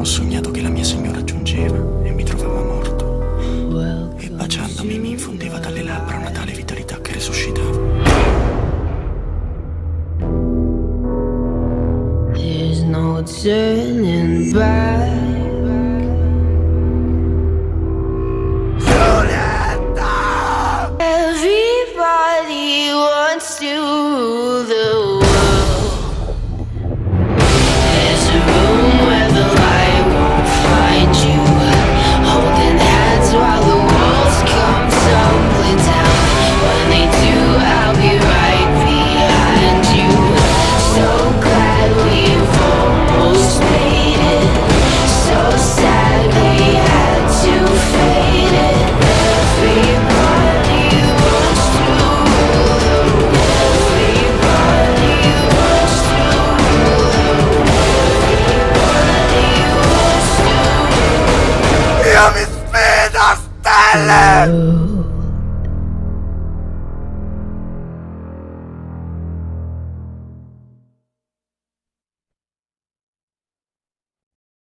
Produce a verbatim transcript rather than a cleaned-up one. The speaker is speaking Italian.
sognato che la mia signora giungeva e mi trovava morto, e baciandomi mi infondeva dalle labbra una tale vitalità che resuscitavo. There's no turning back. Everybody wants to rule the world. There's a room where the light won't find you, holding hands while the walls come tumbling down. When they do, I'll be right behind you. So glad we've almost made it. So sad we had to fade it. Everybody wants to rule the world. Everybody wants to rule the world. Everybody wants to. Io mi sfido, stelle!